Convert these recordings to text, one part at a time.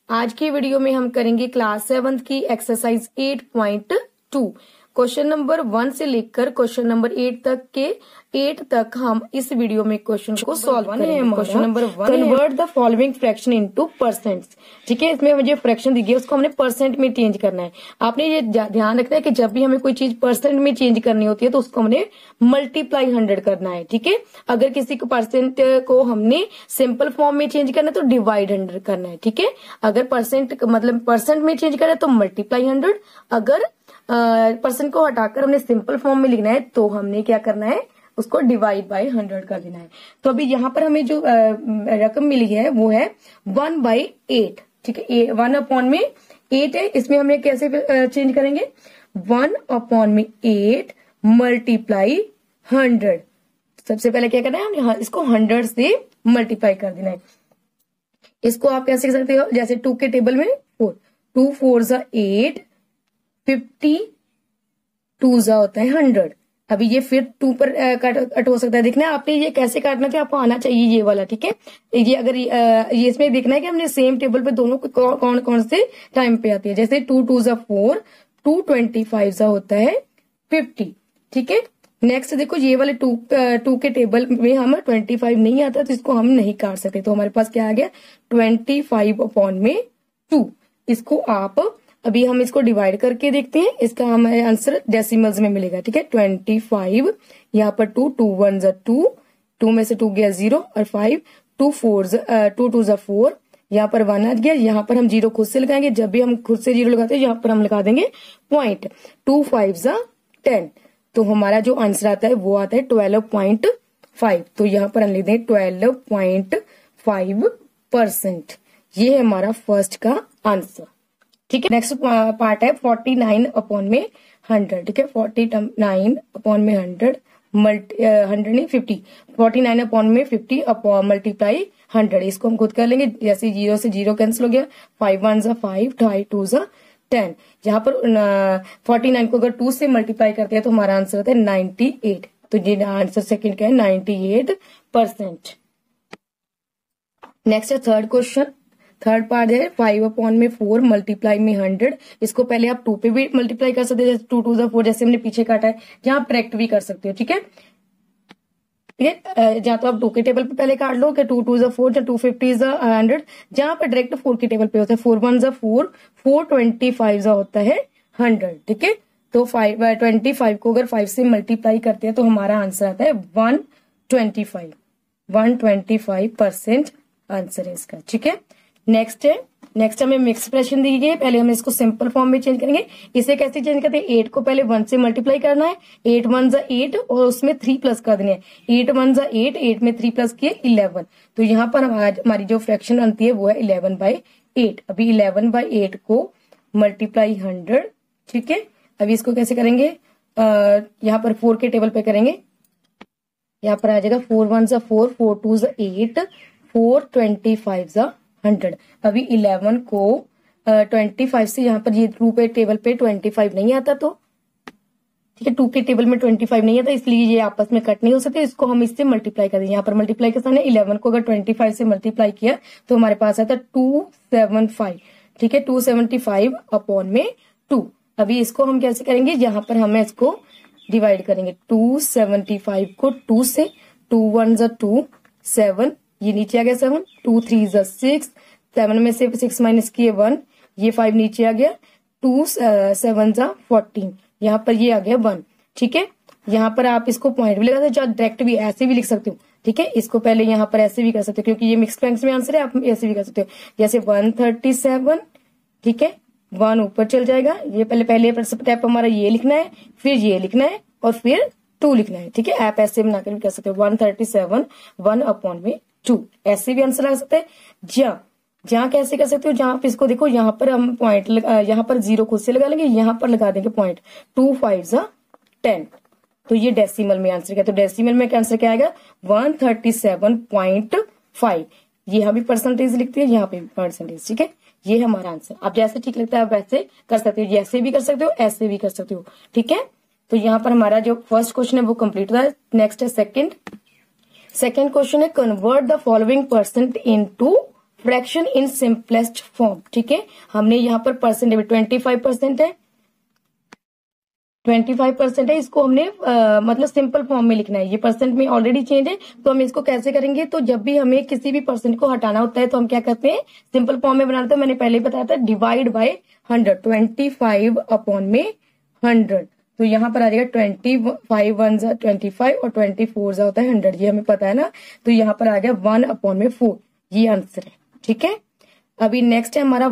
आज की वीडियो में हम करेंगे क्लास 7 की एक्सरसाइज 8.2। क्वेश्चन नंबर 1 से लेकर क्वेश्चन नंबर 8 तक हम इस वीडियो में क्वेश्चन को सॉल्व करेंगे। Question number 1, convert the following fraction into percents. ठीक है, इसमें मुझे फ्रैक्शन दी गई है, उसको हमने परसेंट में चेंज करना है। आपने ये ध्यान रखना है कि जब भी हमें कोई चीज परसेंट में चेंज करनी होती है तो उसको हमने मल्टीप्लाई 100 करना है। ठीक है, अगर किसी को परसेंट को हमने सिंपल फॉर्म में चेंज करना है तो डिवाइड 100 करना है। ठीक है, अगर परसेंट मतलब परसेंट में चेंज करना है तो मल्टीप्लाई 100, अगर परसेंट को हटाकर हमने सिंपल फॉर्म में लिखना है तो हमने क्या करना है, उसको डिवाइड बाय 100 कर देना है। तो अभी यहाँ पर हमें जो रकम मिली है वो है 1/8। ठीक है, 1/8 है, इसमें हमने कैसे चेंज करेंगे, 1/8 मल्टीप्लाई 100। सबसे पहले क्या करना है, हमने इसको 100 से मल्टीप्लाई कर देना है। इसको आप कैसे कर सकते हो, जैसे 2 के टेबल में 4, 2 4 = 8, 50 2 होता है 100। अभी ये फिर 2 पर कट हो सकता है। देखना है आपने ये कैसे काटना चाहिए, आपको आना चाहिए ये वाला। ठीक है, ये अगर ये इसमें देखना है कि हमने सेम टेबल पे दोनों कौन कौन से टाइम पे आती है। जैसे 2 2 = 4, 2 25 होता है 50। ठीक है, नेक्स्ट देखो ये वाले 2 के टेबल में हम 25 नहीं आता तो इसको हम नहीं काट सकते। तो हमारे पास क्या आ गया, 25/2। इसको आप अभी हम इसको डिवाइड करके देखते हैं, इसका हमें आंसर डेसिमल्स में मिलेगा। ठीक है, 25, यहाँ पर 2 2 1 = 2, 2 में से 2 गया 0 और 5, 2 2 = 4, यहाँ पर 1 आ गया। यहाँ पर हम 0 खुद से लगाएंगे, जब भी हम खुद से 0 लगाते हैं यहाँ पर हम लगा देंगे पॉइंट। 2 5 = 10, तो हमारा जो आंसर आता है वो आता है 12.5। तो यहाँ पर हम लिख देंगे 12.5%। ये है हमारा फर्स्ट का आंसर। ठीक है, नेक्स्ट पार्ट है 49/100। ठीक है, 49/100 100 नहीं 50, 49/50 मल्टीप्लाई 100। इसको हम खुद कर लेंगे, जैसे 0 से 0 कैंसिल हो गया, 5 1 = 5, 5 2 = 10। यहाँ पर 49 को अगर 2 से मल्टीप्लाई करते हैं तो हमारा आंसर होता है 98। तो ये आंसर सेकंड का है 98%। नेक्स्ट है थर्ड क्वेश्चन, थर्ड पार्ट है 5/4 मल्टीप्लाई में 100। इसको पहले आप 2 पे भी मल्टीप्लाई कर सकते हैं, जैसे 2 2 = 4, जैसे हमने पीछे काटा है, जहां आप डायरेक्ट भी कर सकते हो। ठीक है, जहां तो आप 2 के टेबल पे पहले काट लो कि 2 2 = 4, 2 50 = 100, जहां पर डायरेक्ट 4 के टेबल पे होता है 4 1 = 4, 4 25 होता है 100। ठीक है, तो 25 को अगर 5 से मल्टीप्लाई करते हैं तो हमारा आंसर आता है 125% आंसर है इसका। ठीक है, नेक्स्ट हमें मिक्स एक्सप्रेशन दी गई है, पहले हम इसको सिंपल फॉर्म में चेंज करेंगे। इसे कैसे चेंज करते हैं, 8 को पहले 1 से मल्टीप्लाई करना है, 8 1 = 8 और उसमें 3 प्लस कर देने हैं। 8 1 = 8, 8 में 3 प्लस किए 11। तो यहाँ पर हमारी जो फ्रैक्शन बनती है वो है 11/8। अभी 11/8 को मल्टीप्लाई 100। ठीक है, अभी इसको कैसे करेंगे, यहाँ पर 4 के टेबल पे करेंगे, यहाँ पर आ जाएगा 4 1 = 4, 4 2 = 8, 4 25 = 100। अभी 11 को 25 से, यहाँ पर ये 2 पे टेबल पे 25 नहीं आता, तो ठीक है 2 के टेबल में 25 नहीं आता, इसलिए ये आपस में कट नहीं हो सकते। इसको हम इससे मल्टीप्लाई कर देंगे। यहाँ पर मल्टीप्लाई के सामने 11 को अगर 25 से मल्टीप्लाई किया तो हमारे पास आता 275। ठीक है, 275/2। अभी इसको हम कैसे करेंगे, यहाँ पर हमें इसको डिवाइड करेंगे। 275 को 2 से, 2 1 = 2, 7, ये नीचे आ गया 7, 2 3 = 6, 7 में से 6 माइनस किए 1, ये 5 नीचे आ गया, 2 7 = 14, यहाँ पर ये आ गया 1। ठीक है, यहाँ पर आप इसको पॉइंट भी लगा सकते हो, डायरेक्ट भी ऐसे भी लिख सकते हो। ठीक है, इसको पहले यहाँ पर ऐसे भी कर सकते हो क्योंकि ये मिक्स फ्रैक्शन में आंसर है, आप ऐसे भी कर सकते हो, जैसे 137। ठीक है, 1 ऊपर चल जाएगा, ये पहले स्टेप हमारा ये लिखना है, फिर ये लिखना है और फिर 2 लिखना है। ठीक है, आप ऐसे बनाकर भी कर सकते हो, 137 1/2, ऐसे भी आंसर लगा सकते हैं। जहाँ कैसे कर सकते हो, जहां आप इसको देखो, यहाँ पर हम पॉइंट यहाँ पर 0 खुद से लगा लेंगे, यहाँ पर लगा देंगे पॉइंट। 2 5 = 10, तो ये डेसिमल में आंसर क्या, तो डेसिमल में आंसर क्या आएगा 137.5। ये यहाँ भी परसेंटेज लिखते हैं, यहाँ पे भी परसेंटेज। ठीक है, ये हमारा आंसर। आप जैसे ठीक लगता है आप वैसे कर सकते हो, जैसे भी कर सकते हो, ऐसे भी कर सकते हो। ठीक है, तो यहाँ पर हमारा जो फर्स्ट क्वेश्चन है वो कंप्लीट हुआ है। नेक्स्ट है सेकंड क्वेश्चन है, convert the following percent into fraction in simplest form. ठीक है, हमने यहाँ पर परसेंटेज 25% है, 25% है, इसको हमने मतलब सिंपल फॉर्म में लिखना है। ये परसेंट में ऑलरेडी चेंज है, तो हम इसको कैसे करेंगे, तो जब भी हमें किसी भी परसेंट को हटाना होता है तो हम क्या करते हैं, सिंपल फॉर्म में बनाते हैं। मैंने पहले ही बताया था, डिवाइड बाय 100, 25 अपॉन में 100। तो यहाँ पर आ जाएगा 25 1 25 और 24 होता है 100, ये हमें पता है ना। तो यहाँ पर आ गया 1 अपॉन में 4, ये आंसर है। ठीक है, अभी नेक्स्ट है हमारा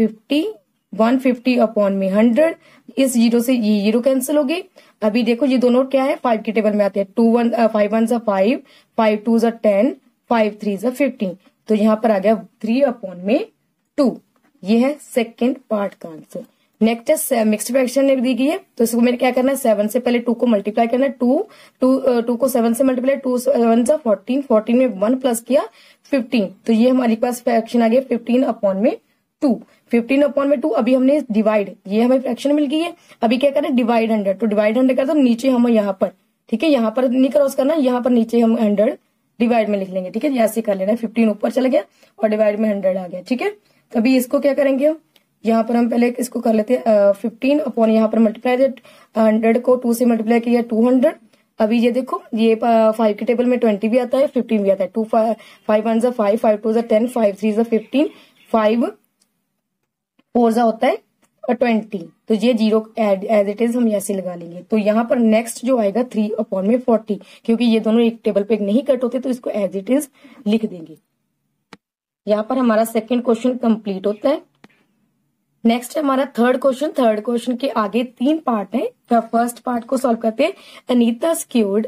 150 अपॉन में 100। इस जीरो से ये जीरो कैंसिल हो गई। अभी देखो ये दोनों क्या है, 5 की टेबल में आते हैं। 5 1 5, 5 2 10, 5 3 15। तो यहाँ पर आ गया 3 अपॉन में 2, ये है सेकेंड पार्ट का आंसर। नेक्स्ट है मिक्स्ड फ्रैक्शन ने दी गई है, तो इसको मैंने क्या करना है, 7 से पहले 2 को मल्टीप्लाई करना है। 2 को 7 से मल्टीप्लाई, 2 7 14, 14 में 1 प्लस किया 15। तो ये हमारे पास फ्रैक्शन आ गया 15 अपॉन में 2, 15 अपॉन में 2। अभी हमने डिवाइड, ये हमें फ्रैक्शन मिल गई है। अभी क्या करें, डिवाइड 100, तो डिवाइड 100 कर दो, नीचे हम यहाँ पर, ठीक है, यहाँ पर नहीं क्रॉस करना, यहाँ पर नीचे हम 100 डिवाइड में लिख लेंगे। ठीक है, ऐसे कर लेना है, 15 ऊपर चला गया और डिवाइड में 100 आ गया। ठीक है, अभी इसको क्या करेंगे हम, यहाँ पर हम पहले इसको कर लेते हैं 15 अपॉन, यहाँ पर मल्टीप्लाई 100 को 2 से मल्टीप्लाई किया 200। अभी ये देखो, ये 5 के टेबल में 20 भी आता है, 15 भी आता है। 5 1 5, 5 2 10, 5 3 15, 5 4 होता है 20। तो ये जीरो एज इट इज हम ऐसे लगा लेंगे। तो यहाँ पर नेक्स्ट जो आएगा 3 अपॉन में 40, क्योंकि ये दोनों एक टेबल पे नहीं कट होते, तो इसको एज इट इज लिख देंगे। यहाँ पर हमारा सेकेंड क्वेश्चन कंप्लीट होता है। नेक्स्ट है हमारा थर्ड क्वेश्चन। थर्ड क्वेश्चन के आगे 3 पार्ट है। फर्स्ट पार्ट को सॉल्व करते हैं। Anita secured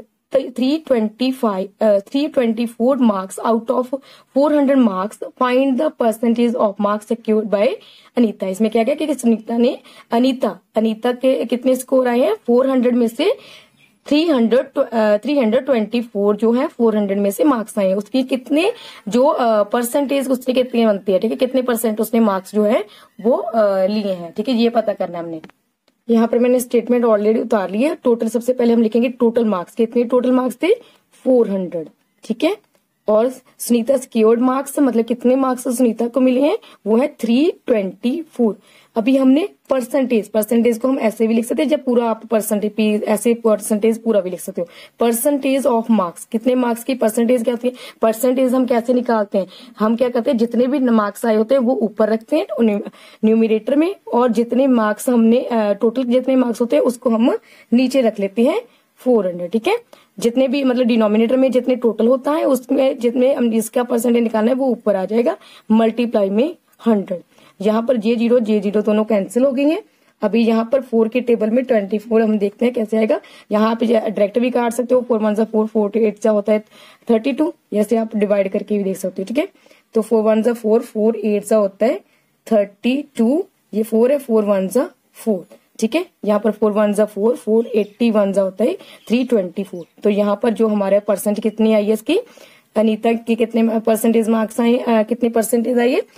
324 marks out of 400 marks, find the percentage of marks secured by Anita. इसमें क्या क्या कि सुनीता ने अनीता के कितने स्कोर आए हैं, 400 में से 324 जो है 400 में से मार्क्स आए हैं। उसकी कितने जो परसेंटेज उसने कितने बनती है, ठीक है, कितने परसेंट उसने मार्क्स जो है वो लिए हैं। ठीक है, ये पता करना हमने। यहाँ पर मैंने स्टेटमेंट ऑलरेडी उतार ली है। टोटल सबसे पहले हम लिखेंगे टोटल मार्क्स, कितने टोटल मार्क्स थे 400। ठीक है, और सुनीता सिक्योर्ड मार्क्स मतलब कितने मार्क्स सुनीता को मिले हैं, वो है 324। अभी हमने परसेंटेज को हम ऐसे भी लिख सकते हैं, जब पूरा आप परसेंटेज ऐसे परसेंटेज पूरा भी लिख सकते हो। परसेंटेज ऑफ मार्क्स, कितने मार्क्स की परसेंटेज क्या होती है, परसेंटेज हम कैसे निकालते हैं, हम क्या करते हैं, जितने भी मार्क्स आए होते हैं वो ऊपर रखते हैं न्यूमिरेटर में, और जितने मार्क्स हमने टोटल जितने मार्क्स होते हैं उसको हम नीचे रख लेते हैं 400। ठीक है, जितने भी मतलब डिनोमिनेटर में जितने टोटल होता है उसमें जितने हम जिसका परसेंटेज निकालना है वो ऊपर आ जाएगा, मल्टीप्लाई में 100। यहाँ पर जे जीरो दोनों कैंसिल हो गई हैं। अभी यहाँ पर 4 के टेबल में 24 हम देखते हैं कैसे आएगा। यहाँ पे डायरेक्ट भी काट सकते हो, 4 1 4, 4 8 होता है 32, जैसे आप डिवाइड करके भी देख सकते हो। ठीक है, तो 4 1 4, 4 8 होता है 32, ये 4 है, 4 1 4। ठीक है, यहाँ पर 4 1 4, 4 81 होता है 324। तो यहाँ पर जो हमारे परसेंट कितनी आई है इसकी, अनीता की कितने परसेंटेज मार्क्स आए, कितने परसेंटेज आई है,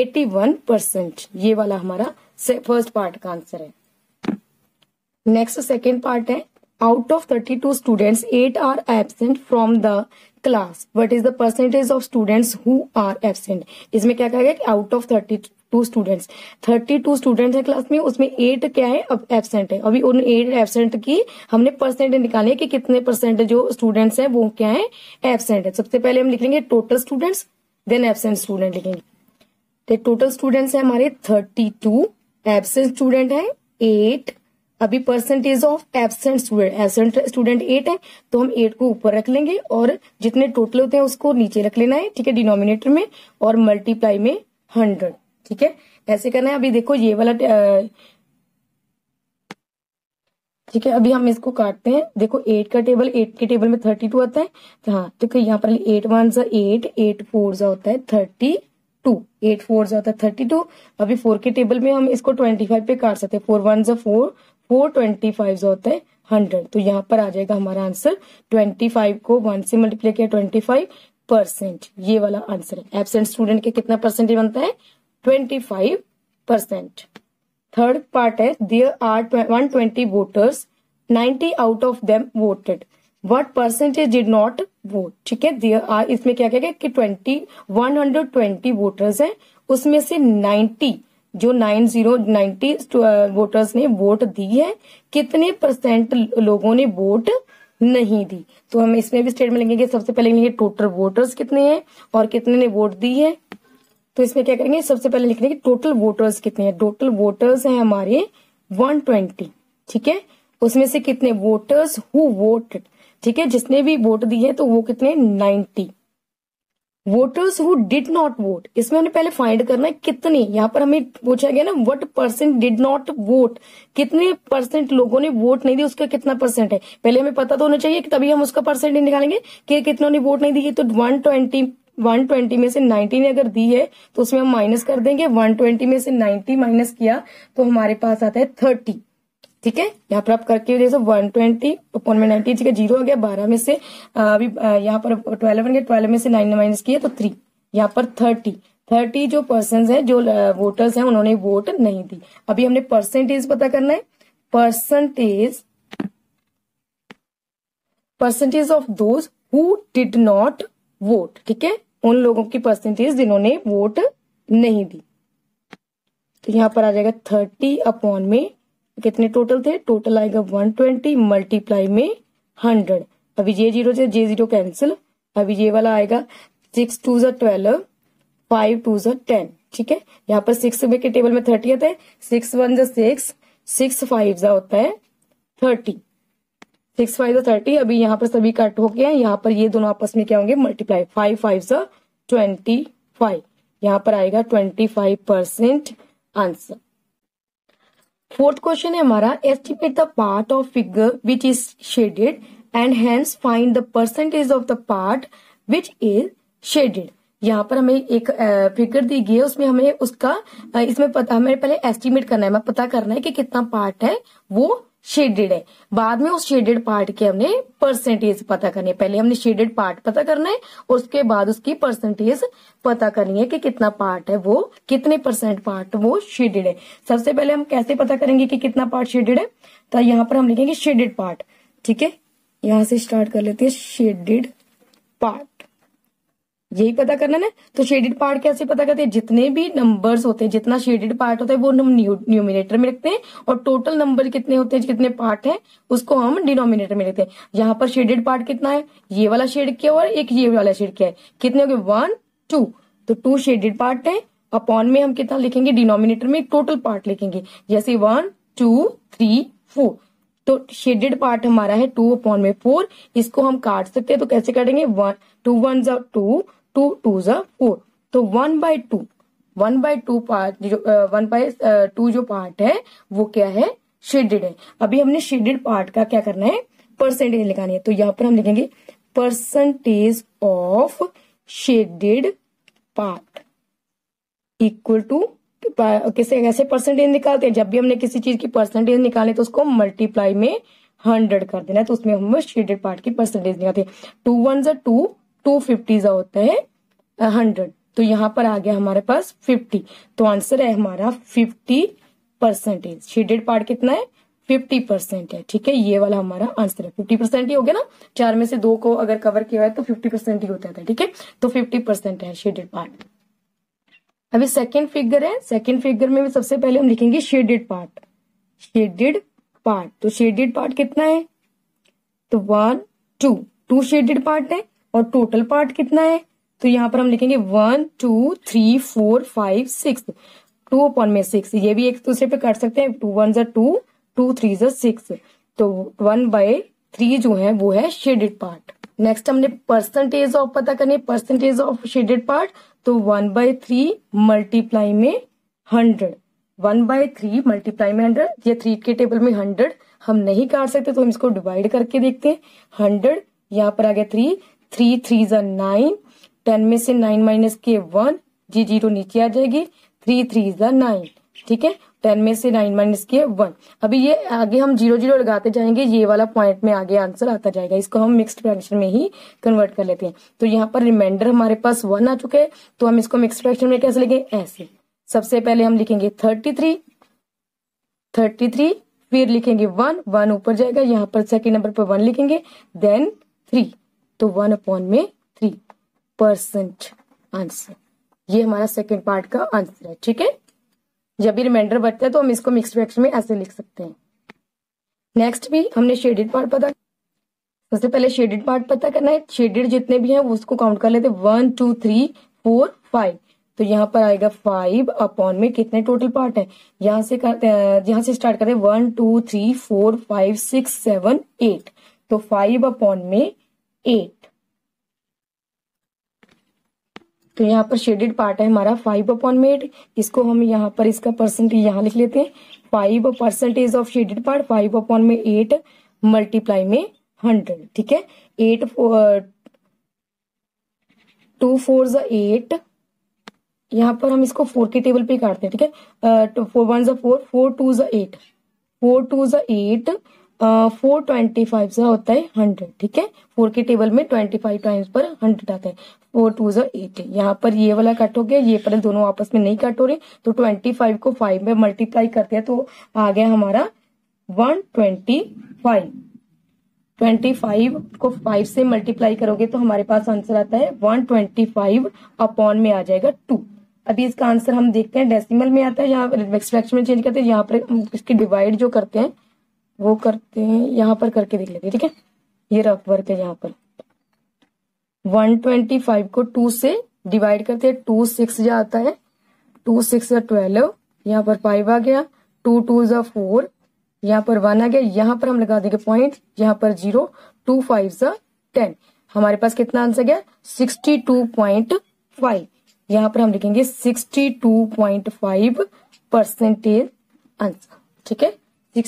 81%। ये वाला हमारा फर्स्ट पार्ट का आंसर है। नेक्स्ट सेकेंड पार्ट है, out of 32 students 8 are absent from the class, what is the percentage of students who are absent. इसमें क्या कहेगा कि आउट ऑफ 32 स्टूडेंट्स, 32 स्टूडेंट्स है क्लास में, उसमें 8 क्या है, अब एब्सेंट है। अभी उन 8 एब्सेंट की हमने परसेंटेज निकाले कि कितने परसेंट जो स्टूडेंट्स हैं वो क्या है, एब्सेंट है। सबसे पहले हम लिखेंगे total students, then absent student लिखेंगे। तो टोटल स्टूडेंट्स है हमारे 32, एब्सेंट स्टूडेंट है 8। अभी परसेंटेज ऑफ एब्सेंट स्टूडेंट 8 है, तो हम 8 को ऊपर रख लेंगे और जितने टोटल होते हैं उसको नीचे रख लेना है। ठीक है, डिनोमिनेटर में, और मल्टीप्लाई में 100। ठीक है, ऐसे करना है। अभी देखो ये वाला ठीक है, अभी हम इसको काटते हैं। देखो 8 के टेबल में 32 आता है। हाँ, तो यहाँ पर 8 1 8, 8 4 होता है 32, 8 4 होता है 32। अभी 4 के टेबल में हम इसको 25 पे काट सकते हैं। 4 1 4, 4 25 होता है 100। तो यहाँ पर आ जाएगा हमारा आंसर, 25 को 1 से मल्टीप्लाई किया 25%, ये वाला आंसर है। एब्सेंट स्टूडेंट के कितना परसेंटेज बनता है, 25%। थर्ड पार्ट है, there are 120 voters, 90 out of them voted, what percentage did not vote, ठीक है। देयर आर, इसमें क्या क्या कि 120 वोटर्स हैं, उसमें से 90 जो 90 वोटर्स ने वोट दी है, कितने परसेंट लोगों ने वोट नहीं दी। तो हम इसमें भी स्टेटमेंट लिखेंगे, सबसे पहले लिखेंगे टोटल वोटर्स कितने हैं और कितने ने वोट दी है। तो इसमें क्या करेंगे, सबसे पहले लिखेंगे टोटल वोटर्स कितने हैं। टोटल वोटर्स हैं हमारे 120, ठीक है। उसमें से कितने वोटर्स हु वोटेड, ठीक है, जिसने भी वोट दी है तो वो कितने 90। Voters who did not vote, इसमें हमने पहले फाइंड करना है कितने, यहाँ पर हमें पूछा गया ना what percent did not vote, कितने परसेंट लोगों ने वोट नहीं दी, उसका कितना परसेंट है, पहले हमें पता तो होना चाहिए कि तभी हम उसका परसेंट निकालेंगे कि कितनों ने वोट नहीं दी। तो 120 में से 90 ने अगर दी है तो उसमें हम माइनस कर देंगे, 120 में से 90 माइनस किया तो हमारे पास आता है 30, ठीक है। यहाँ पर आप करके देखो 120 अपॉन में 90, ठीक है, 0 आ गया। 12 में से अभी यहाँ पर 12 बन गया, 12 में से 9 माइनस किया तो 3, यहाँ पर 30 जो पर्सन है, जो वोटर्स हैं उन्होंने वोट नहीं दी। अभी हमने परसेंटेज पता करना है, percentage of those who did not vote, ठीक है, उन लोगों की परसेंटेज जिन्होंने वोट नहीं दी। तो यहाँ पर आ जाएगा 30 अपॉन में कितने टोटल थे, टोटल आएगा 120 मल्टीप्लाई में 100। अभी ये 0 से जे 0 कैंसिल, अभी ये वाला आएगा 6 2 12, 5 2 10, ठीक है। यहाँ पर 6 के टेबल में 30 आता है, 6 1 6, 6 5 होता है 30, 6 5 30। अभी यहाँ पर सभी कट हो गए हैं, यहाँ पर ये दोनों आपस में क्या होंगे मल्टीप्लाई, 5 5 25, यहाँ पर आएगा 25% आंसर। फोर्थ क्वेश्चन है हमारा, estimate the part of figure which is shaded and hence find the percentage of the part which is shaded. यहाँ पर हमें एक फिगर दी गई है, उसमें हमें उसका इसमें हमें पहले एस्टिमेट करना है, हमें पता करना है कि कितना पार्ट है वो शेडेड है, बाद में उस शेडेड पार्ट के हमने परसेंटेज पता करनी है। पहले हमने शेडेड पार्ट पता करना है, उसके बाद उसकी परसेंटेज पता करनी है कि कितना पार्ट है वो, कितने परसेंट पार्ट वो शेडेड है। सबसे पहले हम कैसे पता करेंगे कि कितना पार्ट शेडेड है, तो यहाँ पर हम लिखेंगे शेडेड पार्ट, ठीक है। यहाँ से स्टार्ट कर लेते हैं, शेडेड पार्ट, यही पता करना है। तो शेडेड पार्ट कैसे पता करते हैं, जितने भी नंबर्स होते हैं, जितना शेडेड पार्ट होता है वो हम न्यूमिनेटर में रखते हैं, और टोटल नंबर कितने होते हैं, कितने पार्ट है, उसको हम डिनोमिनेटर में रखते हैं। यहाँ पर शेडेड पार्ट कितना है, ये वाला शेड किया और एक ये वाला शेड किया है, कितने हो गए 1 2, तो 2 शेडेड पार्ट है। अपॉन में हम कितना लिखेंगे, डिनोमिनेटर में टोटल पार्ट लिखेंगे, जैसे 1 2 3 4, तो शेडेड पार्ट हमारा है 2 अपॉन में 4। इसको हम काट सकते हैं, तो कैसे काटेंगे, 1 2 1 2 2 2 4, तो 1/2 पार्ट जो 1/2 जो पार्ट है वो क्या है, शेडेड है। अभी हमने शेडेड पार्ट का क्या करना है, परसेंटेज निकालनी है। तो यहाँ पर हम लिखेंगे percentage of shaded part equal to, कैसे परसेंटेज निकालते हैं, जब भी हमने किसी चीज की परसेंटेज निकाले तो उसको मल्टीप्लाई में 100 कर देना है, तो उसमें हम शेडेड पार्ट की परसेंटेज निकालते हैं। 2 1 2, 2 50 होता है 100, तो यहाँ पर आ गया हमारे पास 50, तो आंसर है हमारा 50%। शेडेड पार्ट कितना है, 50% है, ठीक है, ये वाला हमारा आंसर है। 50% ही हो गया ना, 4 में से 2 को अगर कवर किया है तो 50% ही होता था, ठीक है, तो 50% है शेडेड पार्ट। अभी सेकेंड फिगर है, सेकेंड फिगर में भी सबसे पहले हम लिखेंगे शेडेड पार्ट, शेडेड पार्ट, तो शेडेड पार्ट कितना है, तो 1 2 शेडेड पार्ट है, और टोटल पार्ट कितना है, तो यहाँ पर हम लिखेंगे 1 2 3 4 5 6, 2 अपॉन में 6, ये भी एक दूसरे पे काट सकते हैं, 2 1 2 2 3 6, तो 1/3 जो है वो है शेडेड पार्ट। नेक्स्ट हमने परसेंटेज ऑफ पता करनी, परसेंटेज ऑफ शेडेड पार्ट, तो 1/3 मल्टीप्लाई में 100, 1/3 मल्टीप्लाई में 100, ये 3 के टेबल में 100 हम नहीं काट सकते, तो हम इसको डिवाइड करके देखते हैं। 100 यहाँ पर आ गया 3 3 3 9, 10 में से 9 माइनस किए 1, जी 0 नीचे आ जाएगी, 3 3 9, ठीक है, 10 में से 9 माइनस किए 1। अभी ये आगे हम 0 0 लगाते जाएंगे, ये वाला पॉइंट में आगे आंसर आता जाएगा, इसको हम मिक्स्ड फ्रैक्शन में ही कन्वर्ट कर लेते हैं। तो यहाँ पर रिमाइंडर हमारे पास 1 आ चुके हैं, तो हम इसको मिक्स्ड फ्रैक्शन में कैसे लिखेंगे, ऐसे। सबसे पहले हम लिखेंगे 33, फिर लिखेंगे 1 ऊपर जाएगा, यहाँ पर सेकेंड नंबर पर 1 लिखेंगे, देन 3, तो 1/3% आंसर। ये हमारा सेकेंड पार्ट का आंसर है। ठीक है, जब भी रिमाइंडर बचता है तो हम इसको मिक्स्ड फ्रैक्शन में ऐसे लिख सकते हैं। नेक्स्ट भी हमने शेडेड पार्ट पता, सबसे पहले शेडेड पार्ट पता करना है। शेडेड जितने भी हैं उसको काउंट कर लेते हैं, 1 2 3 4 5। तो यहाँ पर आएगा 5 अपॉन में कितने टोटल पार्ट है, यहाँ से स्टार्ट करते हैं 1 2 3 4 5 6 7 8। तो 5 अपॉन में 8। तो यहाँ पर शेडेड पार्ट है हमारा 5 अपॉन में 8। इसको हम यहाँ पर इसका परसेंटेज यहाँ लिख लेते हैं, 5% ऑफ शेडेड पार्ट 5 अपॉन में 8 मल्टीप्लाई में 100। ठीक है, 8 2 4 8। यहाँ पर हम इसको 4 के टेबल पे काटते हैं। ठीक है, 4 1 4 4 2 8 4 2 8 4 25 होता है 100। ठीक है, 4 के टेबल में 25 टाइम्स पर 100 आता है। 4 2 8। यहाँ पर ये वाला कट हो गया, ये पर दोनों आपस में नहीं कट हो रहे, तो 25 को 5 में मल्टीप्लाई करते हैं तो आ गया हमारा 125। 25 को 5 से मल्टीप्लाई करोगे तो हमारे पास आंसर आता है 125 अपॉन में आ जाएगा 2। अभी इसका आंसर हम देखते हैं, डेसिमल में आता है, यहाँ पर मिक्स्ड फ्रैक्शन में चेंज करते हैं। यहाँ पर इसकी डिवाइड जो करते हैं वो करते हैं, यहाँ पर करके देख लेते हैं। ठीक है, ये रफ वर्क है। यहाँ पर 125 को 2 से डिवाइड करते हैं, 2 6 जा आता है, 2 6 12। यहाँ पर 5 आ गया, 2 2 4, यहाँ पर 1 आ गया, यहाँ पर हम लगा देंगे पॉइंट, यहाँ पर 0, 2 5 10। हमारे पास कितना आंसर गया 62.5। यहाँ पर हम लिखेंगे 62.5% आंसर। ठीक है,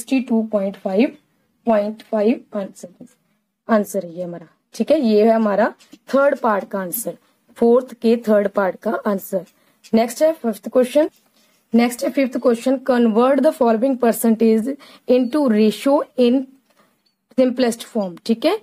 62.5 आंसर है ये हमारा। ठीक है, ये है हमारा थर्ड पार्ट का आंसर, फोर्थ के थर्ड पार्ट का आंसर। नेक्स्ट है fifth question. Convert the following percentage into ratio in simplest form. ठीक है,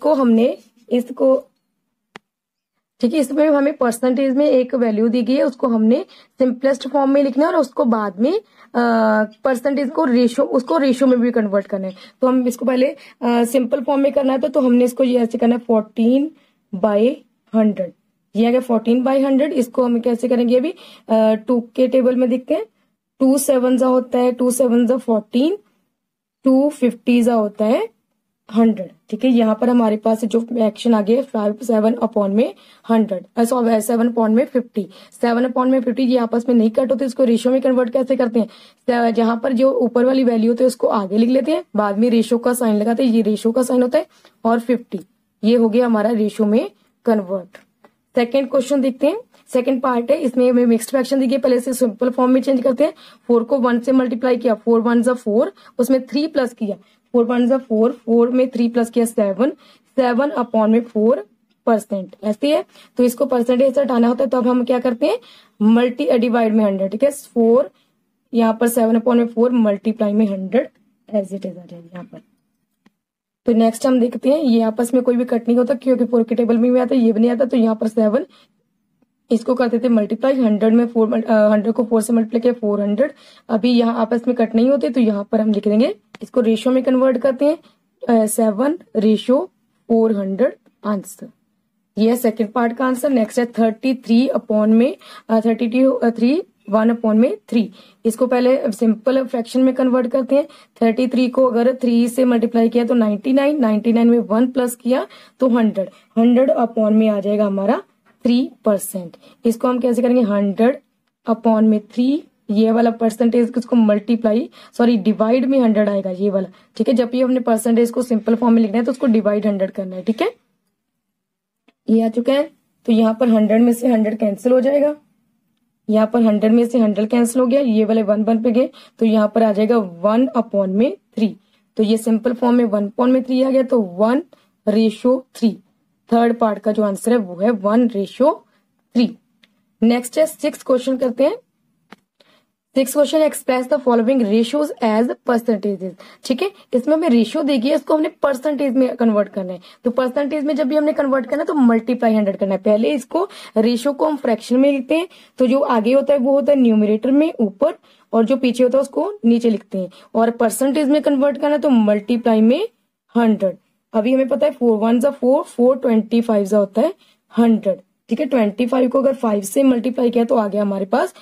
इसमें हमें परसेंटेज में एक वैल्यू दी गई है, उसको हमने सिंपलेस्ट फॉर्म में लिखना है और उसको बाद में परसेंटेज को रेशियो में भी कन्वर्ट करना है। तो हम इसको पहले सिंपल फॉर्म में करना है तो हमने इसको ये ऐसे करना है 14/100। ये आ गया 14/100। इसको हम कैसे करेंगे, अभी 2 के टेबल में देखते हैं। 2 7 होता है, 2 7 14, 2 50 होता है 100। ठीक है, यहाँ पर हमारे पास जो एक्शन आ गया 7 अपॉन में 100, 7 अपॉन में 50। 7 अपॉन में 50 ये आपस में नहीं कट होते, इसको रेशियो में कन्वर्ट कैसे करते हैं, जहां पर जो ऊपर वाली वैल्यू होती है उसको आगे लिख लेते हैं, बाद में रेशियो का साइन लगाते हैं, ये रेशियो का साइन होता है, और 50 ये हो गया हमारा रेशियो में कन्वर्ट। सेकेंड क्वेश्चन देखते हैं, सेकंड पार्ट है, इसमें हमें मिक्स्ड फ्रैक्शन दी गई, पहले से सिंपल फॉर्म में चेंज करते हैं। 4 को 1 से मल्टीप्लाई किया, 4 1 4, उसमें 3 प्लस किया, 4 1 4, 4 में 3 प्लस किया 7, 7 अपॉन में 4% ऐसे है। तो इसको परसेंटेज से हटाना होता है, तो अब हम क्या करते हैं, डिवाइड में 100। ठीक है, 4 यहाँ पर 7 अपॉन में 4 मल्टीप्लाई में 100 एज इट इज आ जाएगा यहाँ पर। तो नेक्स्ट हम देखते हैं, ये आपस में कोई भी कट नहीं होता क्योंकि 4 के टेबल में भी आता है, ये भी नहीं आता। तो यहाँ पर 7 इसको करते थे मल्टीप्लाई, 100 को 4 से मल्टीप्लाई किया 400। अभी यहाँ आपस में कट नहीं होते तो यहाँ पर हम लिख देंगे, इसको रेशियो में कन्वर्ट करते हैं, 7/400 आंसर। ये है सेकेंड पार्ट का आंसर। नेक्स्ट है 33 अपॉन में 1/3। इसको पहले सिंपल फ्रैक्शन में कन्वर्ट करते हैं। 33 को अगर 3 से मल्टीप्लाई किया तो 99 में 1 प्लस किया तो 100 अपॉन में आ जाएगा हमारा 3%। इसको हम कैसे करेंगे, 100 अपॉन में 3, ये वाला परसेंटेज इसको डिवाइड में 100 आएगा ये वाला। ठीक है, जब भी हमने परसेंटेज को सिंपल फॉर्म में लिखना है तो उसको डिवाइड 100 करना है। ठीक है, ये आ चुका है। तो यहाँ पर 100 में से 100 कैंसिल हो जाएगा, यहाँ पर 100 में से 100 कैंसिल हो गया, ये वाले 1 पे गए तो यहाँ पर आ जाएगा 1/3। तो ये सिंपल फॉर्म में 1/3 आ गया, तो 1/3। थर्ड पार्ट का जो आंसर है वो है 1/3। नेक्स्ट है 6th क्वेश्चन करते हैं। 6th question, express the following ratios as percentages. ठीक है, इसमें हमें रेशियो देगी है, इसको हमने परसेंटेज में कन्वर्ट करना है। तो परसेंटेज में जब भी हमने कन्वर्ट करना है तो मल्टीप्लाई 100 करना है। पहले इसको रेशियो को हम फ्रैक्शन में लिखते हैं, तो जो आगे होता है वो होता है न्यूमरेटर में ऊपर, और जो पीछे होता है उसको नीचे लिखते हैं। और परसेंटेज में कन्वर्ट करना है तो मल्टीप्लाई में 100। अभी हमें पता है 4 1 जा 4, 4 25 जा होता है 100, ठीक है। 25 को अगर 5 से मल्टीप्लाई किया तो आ गया हमारे पास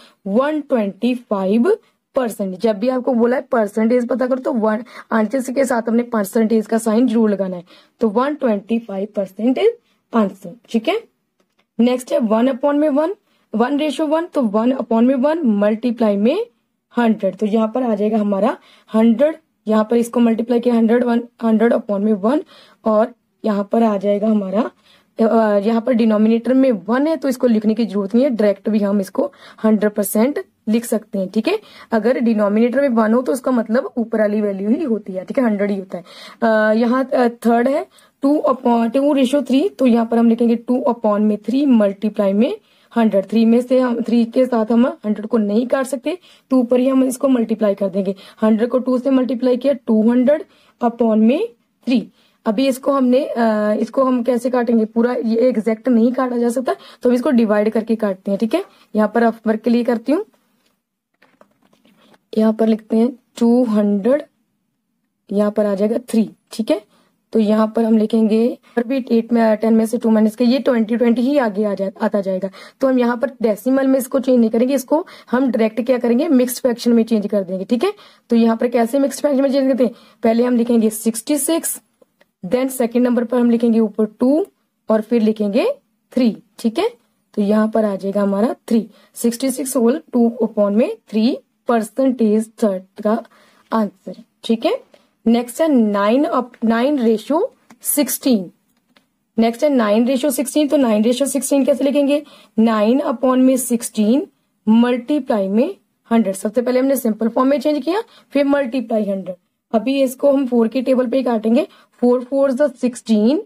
125%। जब भी आपको बोला है परसेंटेज पता करो तो आंसर के साथ हमने परसेंटेज का साइन जरूर लगाना है, तो 125% इज आंसर, ठीक है। नेक्स्ट है 1/1, 1:1, तो 1/1 मल्टीप्लाई में 100, तो यहाँ पर आ जाएगा हमारा 100, यहाँ पर इसको मल्टीप्लाई किया 100/1 और यहाँ पर आ जाएगा हमारा, यहाँ पर डिनोमिनेटर में 1 है तो इसको लिखने की जरूरत नहीं है, डायरेक्ट भी हम इसको 100% लिख सकते हैं, ठीक है। अगर डिनोमिनेटर में 1 हो तो उसका मतलब ऊपर वाली वैल्यू ही होती है, ठीक है, 100 ही होता है। यहाँ थर्ड है 2/3, तो यहाँ पर हम लिखेंगे 2/3 मल्टीप्लाई में 100, 3 में से हम 3 के साथ हम 100 को नहीं काट सकते तो ऊपर ही हम इसको मल्टीप्लाई कर देंगे। 100 को 2 से मल्टीप्लाई किया 200/3। अभी इसको हम कैसे काटेंगे, पूरा ये एग्जैक्ट नहीं काटा जा सकता तो हम इसको डिवाइड करके काटते हैं, ठीक है। यहाँ पर आप वर्क के लिए करती हूँ, यहाँ पर लिखते हैं 200, यहाँ पर आ जाएगा 3, ठीक है। तो यहाँ पर हम लिखेंगे पर भी 8 में 10 में से 2 माइनस के ये 20 ही आगे आता जाएगा, तो हम यहाँ पर डेसिमल में इसको चेंज नहीं करेंगे, इसको हम डायरेक्ट क्या करेंगे मिक्स्ड फ्रैक्शन में चेंज कर देंगे, ठीक है। तो यहाँ पर कैसे मिक्स्ड फ्रैक्शन में चेंज करते हैं, पहले हम लिखेंगे 66, देन सेकेंड नंबर पर हम लिखेंगे ऊपर 2 और फिर लिखेंगे 3, ठीक है। तो यहाँ पर आ जाएगा हमारा 3, 66 होल 2/3% का आंसर, ठीक है। नेक्स्ट है 9:16, नेक्स्ट है 9:16, तो 9:16 कैसे लिखेंगे, 9/16 मल्टीप्लाई में 100। सबसे पहले हमने सिंपल फॉर्म में चेंज किया फिर मल्टीप्लाई 100। अभी इसको हम 4 के टेबल पे ही काटेंगे, 4 4 16,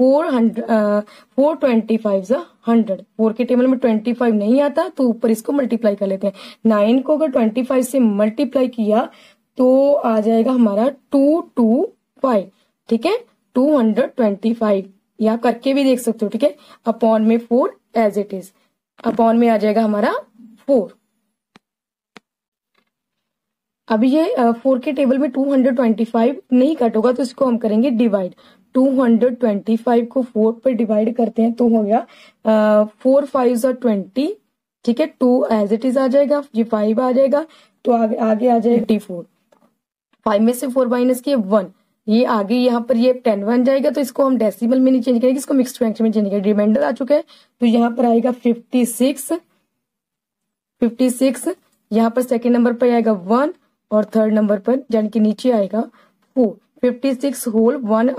425 100। 4 के टेबल में 25 नहीं आता तो ऊपर इसको मल्टीप्लाई कर लेते हैं। 9 को अगर 25 से मल्टीप्लाई किया तो आ जाएगा हमारा 225, ठीक है, 225। या करके भी देख सकते हो, ठीक है। अपॉन में 4 एज इट इज, अपॉन में आ जाएगा हमारा 4। अभी ये 4 के टेबल में 225 नहीं कट होगा तो इसको हम करेंगे डिवाइड। 225 को 4 पर डिवाइड करते हैं तो हो गया 4 5 20, ठीक है। 2 एज इट इज आ जाएगा, ये 5 आ जाएगा तो आगे आ जाएगा 84। 5 में से 4 माइनस किए 1, ये आगे यहाँ पर ये 10 बन जाएगा तो इसको हम डेसिमल में नहीं चेंज करेंगे, इसको मिक्स्ड फ्रैक्शन में चेंज करेंगे। रिमाइंडर आ चुका है तो यहाँ पर आएगा 56, यहाँ पर सेकेंड नंबर पर आएगा 1 और थर्ड नंबर पर यानी कि नीचे आएगा 4। 56 होल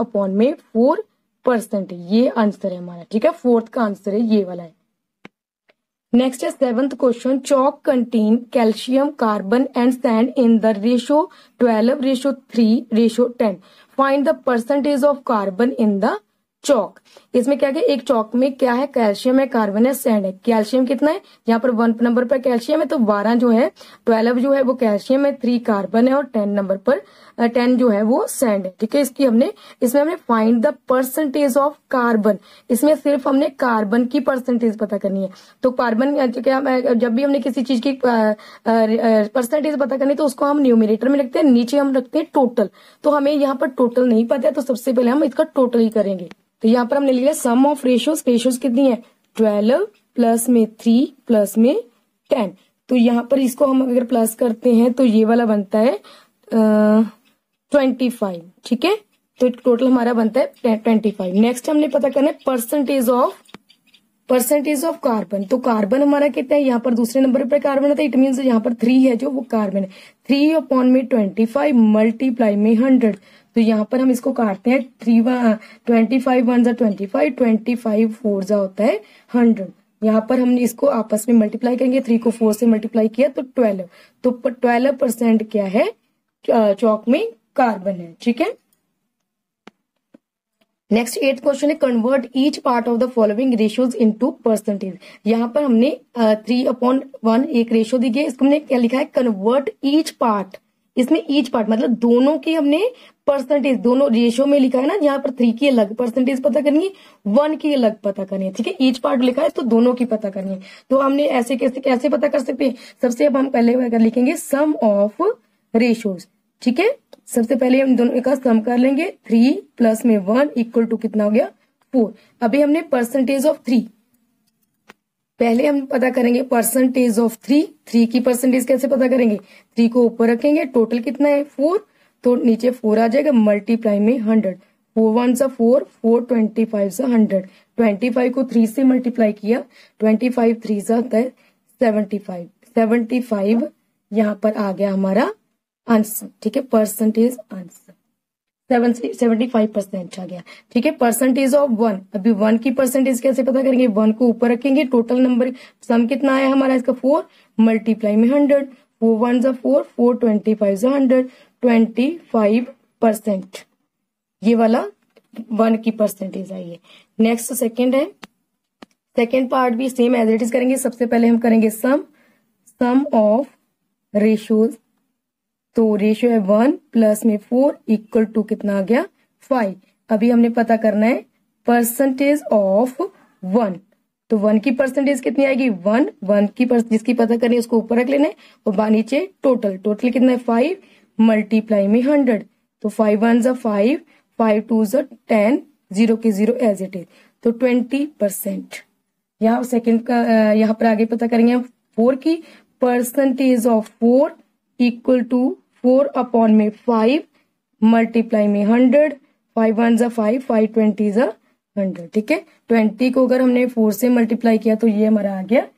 1/4%, ये आंसर है हमारा, ठीक है। 4th का आंसर है ये वाला है। नेक्स्ट है 7th question, chalk contain calcium, carbon and sand in the ratio 12:3:10। Find the percentage of carbon in the chalk. इसमें क्या है, एक चॉक में क्या है, कैल्शियम है, कार्बन है, सैंड है। कैल्शियम कितना है, यहाँ पर 1 नंबर पर कैल्शियम है तो 12 जो है, 12 जो है वो कैल्शियम है, 3 कार्बन है और 10 नंबर पर 10 जो है वो सैंड है, ठीक है। इसमें हमने find the percentage of carbon, इसमें सिर्फ हमने कार्बन की परसेंटेज पता करनी है। तो कार्बन क्या, जब भी हमने किसी चीज की परसेंटेज पता करनी है तो उसको हम न्यूमरेटर में रखते हैं, नीचे हम रखते हैं टोटल। तो हमें यहाँ पर टोटल नहीं पता है तो सबसे पहले हम इसका टोटल ही करेंगे। तो यहाँ पर हमने लिखा सम ऑफ रेशियोज, रेशियोज कितनी है 12 प्लस में 3 प्लस में 10। तो यहाँ पर इसको हम अगर प्लस करते हैं तो ये वाला बनता है 25, ठीक है। तो टोटल हमारा बनता है 25। नेक्स्ट हमने पता करना है परसेंटेज ऑफ कार्बन। तो कार्बन हमारा कितना है, यहाँ पर दूसरे नंबर पर कार्बन होता है, इट मीन्स यहाँ पर 3 है जो वो कार्बन है। 3/25 मल्टीप्लाई में 100। तो यहाँ पर हम इसको काटते हैं, 25 1 25, 25 4 होता है 100। यहाँ पर हमने इसको आपस में मल्टीप्लाई करेंगे, 3 को 4 से मल्टीप्लाई किया तो 12। तो 12% क्या है, चॉक में कार्बन है, ठीक है। नेक्स्ट 8th क्वेश्चन है, convert each part of the following ratios into percentage. यहाँ पर हमने 3/1 एक रेशियो दी गई, इसको हमने क्या लिखा है, कन्वर्ट ईच पार्ट। इसमें ईच पार्ट मतलब दोनों की हमने परसेंटेज, दोनों रेशियो में लिखा है ना, यहाँ पर 3 की अलग परसेंटेज पता करनी है, 1 की अलग पता करनी है, ठीक है। ईच पार्ट लिखा है तो दोनों की पता करनी है। तो हमने ऐसे कैसे पता कर सकते हैं, सबसे अब हम पहले अगर लिखेंगे सम ऑफ रेशियोज, ठीक है। सबसे पहले हम दोनों का सम कर लेंगे। 3 प्लस में 1 इक्वल टू कितना हो गया 4। अभी हमने परसेंटेज ऑफ 3, पहले हम पता करेंगे परसेंटेज ऑफ 3 की परसेंटेज कैसे पता करेंगे, 3 को ऊपर रखेंगे, टोटल कितना है 4, तो नीचे 4 आ जाएगा, मल्टीप्लाई में 100, 4 1 सा 4, 4 25 सा 100, 25 को 3 से मल्टीप्लाई किया, 25 3 सा होता है 75, 75 यहाँ पर आ गया हमारा आंसर। ठीक है, परसेंटेज आंसर 75% आ गया। ठीक है, परसेंटेज ऑफ 1, अभी 1 की परसेंटेज कैसे पता करेंगे, 1 को ऊपर रखेंगे, टोटल नंबर सम कितना आया हमारा इसका 4, मल्टीप्लाई में 100, 4 1 सा 4, 4 25 सा 100, 25%, ये वाला 1 की परसेंटेज आई है। नेक्स्ट सेकंड है, सेकंड पार्ट भी सेम एज इट इज करेंगे। सबसे पहले हम करेंगे सम ऑफ रेशियोज, तो रेशियो है 1 प्लस में 4 इक्वल टू कितना आ गया 5। अभी हमने पता करना है परसेंटेज ऑफ 1, तो 1 की परसेंटेज कितनी आएगी 1 की जिसकी पता करनी है उसको ऊपर रख लेना है और नीचे टोटल कितना है 5 मल्टीप्लाई में 100, तो 5 1 सा 5, 5 2 सा 10, 0 की 0 एज इट इज, तो 20%। यहाँ सेकंड का यहाँ पर आगे पता करेंगे हम 4 की percentage of 4 equal to 4 upon में 5 मल्टीप्लाई में 100, 5 1 सा 5, 5 20 सा 100। ठीक है, 20 को अगर हमने 4 से मल्टीप्लाई किया तो ये हमारा आ गया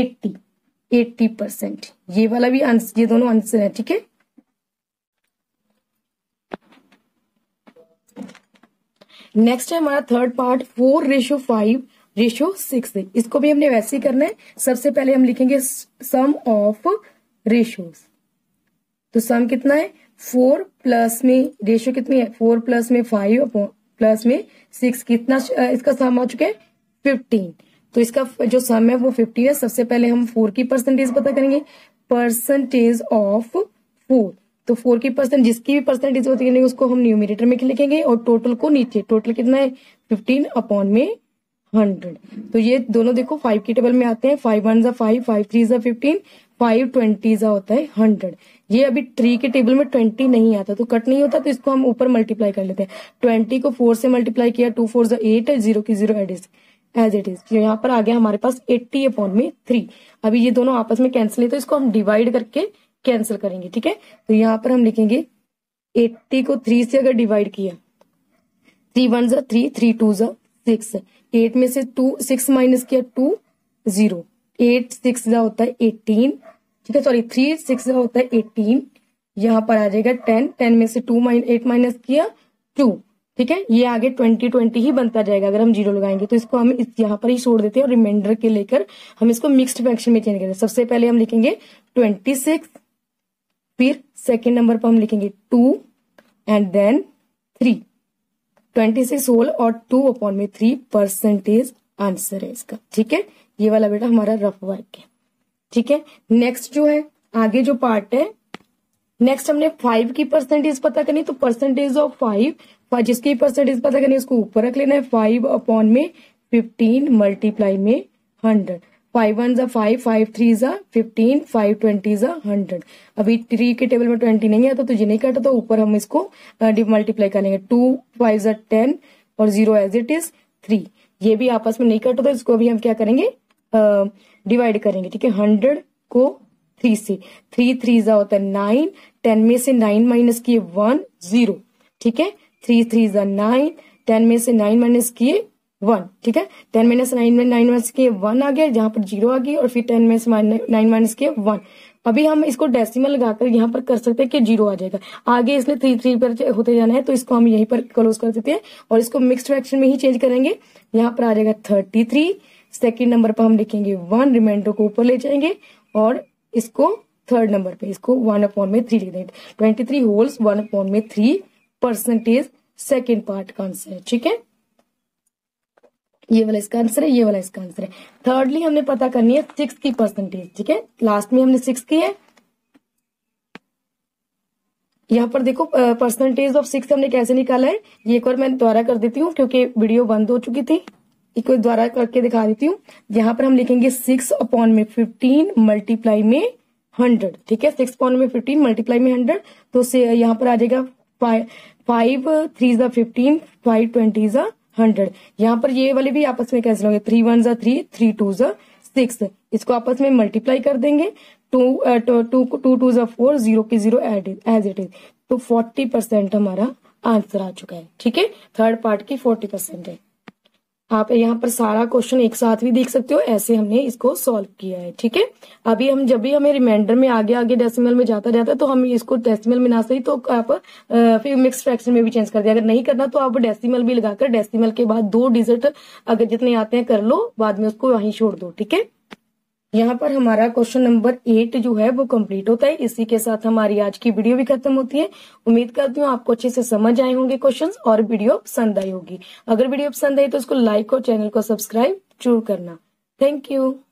80%। ये वाला भी आंसर, ये दोनों आंसर है। ठीक है, नेक्स्ट है हमारा थर्ड पार्ट 4:5:6 है। इसको भी हमने वैसे ही करना है। सबसे पहले हम लिखेंगे सम ऑफ रेशियोज, तो सम कितना है 4 प्लस में रेशियो कितनी है 4 प्लस में 5 प्लस में 6, कितना इसका सम आ चुका है 15, तो इसका जो सम है वो 15 है। सबसे पहले हम 4 की परसेंटेज पता करेंगे, परसेंटेज ऑफ 4, तो 4 की परसेंट जिसकी भी परसेंटेज होती है उसको हम न्यूमरेटर में लिखेंगे और टोटल को नीचे, टोटल कितना है 15 अपॉन में 100, तो ये दोनों देखो 5 की टेबल में आते हैं, 5 1 सा 5, 5 3 सा 15, 5 20 सा होता है 100। ये अभी 3 के टेबल में 20 नहीं आता तो कट नहीं होता, तो इसको हम ऊपर मल्टीप्लाई कर लेते हैं। 20 को 4 से मल्टीप्लाई किया, 2 4 सा 8 है, 0 की 0 एज इट इज, यहाँ पर आ गया हमारे पास 80 अपॉन में 3। अभी ये दोनों आपस में कैंसिल है तो इसको हम डिवाइड करके कैंसिल करेंगे। ठीक है, तो यहाँ पर हम लिखेंगे 80 को 3 से अगर डिवाइड किया, 3 1 सा 3, 3 2 सा 6, 8 में से 6 माइनस किया 2 0, 8 6 सा होता है 18। ठीक है, सॉरी 3 6 सा होता है 18, यहाँ पर आ जाएगा 10, 10 में से 8 माइनस किया 2। ठीक है, ये आगे 20 20 ही बनता जाएगा अगर हम 0 लगाएंगे, तो इसको हम यहाँ पर ही छोड़ देते हैं और रिमाइंडर के लेकर हम इसको मिक्स्ड फ्रैक्शन में चेंज करेंगे। सबसे पहले हम लिखेंगे 26, फिर सेकेंड नंबर पर हम लिखेंगे 2 एंड देन 3, 26 होल और 2 अपॉन में 3 परसेंटेज आंसर है इसका। ठीक है, ये वाला बेटा हमारा रफ वर्क है। ठीक है, नेक्स्ट जो है आगे जो पार्ट है, नेक्स्ट हमने 5 की परसेंटेज पता करनी, तो परसेंटेज ऑफ 5 जिसकी परसेंटेज पता करनी है उसको ऊपर रख लेना है, 5 अपॉन में 15 मल्टीप्लाई में 100, 5 1 सा 5, 5 3 सा 15, 5 20 सा 100। अभी 3 के टेबल में 20 नहीं आता तो ये नहीं काटा, तो ऊपर हम इसको मल्टीप्लाई कर लेंगे, 2 5 सा 10 और 0 एज इट इज 3। ये भी आपस में नहीं काटा तो इसको अभी हम क्या करेंगे डिवाइड करेंगे। ठीक है, 100 को 3 से, 3 3 सा होता है 9, 10 में से 9 माइनस किए 1 0। ठीक है, 3 3 सा 9, 10 में से 9 माइनस किए 1। ठीक है, 10 माइनस 9 में 9 माइनस किए 1 आ गया, जहां पर 0 आ गई, और फिर 10 में से 9 माइनस किए 1। अभी हम इसको डेसिमल लगाकर यहाँ पर कर सकते हैं कि 0 आ जाएगा, आगे इसलिए 3 3 पर होते जाना है, तो इसको हम यहीं पर क्लोज कर देते हैं और इसको मिक्स्ड फ्रैक्शन में ही चेंज करेंगे। यहाँ पर आ जाएगा 33, सेकेंड नंबर पर हम लिखेंगे 1, रिमाइंडर को ऊपर ले जाएंगे और इसको थर्ड नंबर पे इसको 1 अपॉन में 3 लिख देंगे। 23 होल्स 1 अपॉन में 3 परसेंटेज सेकेंड पार्ट का आंसर है। ठीक है, ये वाला इसका आंसर है, ये वाला इसका आंसर है। थर्डली हमने पता करनी है 6 की परसेंटेज। ठीक है, लास्ट में हमने 6 की है। यहाँ पर देखो परसेंटेज ऑफ 6 हमने कैसे निकाला है, ये एक बार मैं दोबारा कर देती हूँ क्योंकि वीडियो बंद हो चुकी थी, एक बार दोबारा करके दिखा देती हूँ। यहाँ पर हम लिखेंगे 6 अपॉन में 15 मल्टीप्लाई में 100। ठीक है, 6 अपॉन में 15 मल्टीप्लाई में 100, तो से यहाँ पर आ जाएगा 5 3 ज़ा 15, 5 20 ज़ा 100। यहाँ पर ये वाले भी आपस में कैंसिल होंगे, 3 1 ज़ा 3, 3 2 ज़ा 6। इसको आपस में मल्टीप्लाई कर देंगे, 2 2 ज़ा 4, 0 की 0 एज इट इज। तो 40% हमारा आंसर आ चुका है। ठीक है, थर्ड पार्ट की 40% है। आप यहाँ पर सारा क्वेश्चन एक साथ भी देख सकते हो, ऐसे हमने इसको सॉल्व किया है। ठीक है, अभी हम जब भी हमें रिमाइंडर में आगे आगे डेसिमल में जाता जाता है तो हम इसको डेसिमल में ना सही तो आप फिर मिक्स फ्रैक्शन में भी चेंज कर दिया। अगर नहीं करना तो आप डेसिमल भी लगाकर डेसिमल के बाद 2 डिजिट अगर जितने आते हैं कर लो, बाद में उसको वहीं छोड़ दो। ठीक है, यहाँ पर हमारा क्वेश्चन नंबर 8 जो है वो कंप्लीट होता है। इसी के साथ हमारी आज की वीडियो भी खत्म होती है। उम्मीद करती हूँ आपको अच्छे से समझ आए होंगे क्वेश्चंस और वीडियो पसंद आई होगी। अगर वीडियो पसंद आई तो इसको लाइक और चैनल को सब्सक्राइब जरूर करना। Thank you.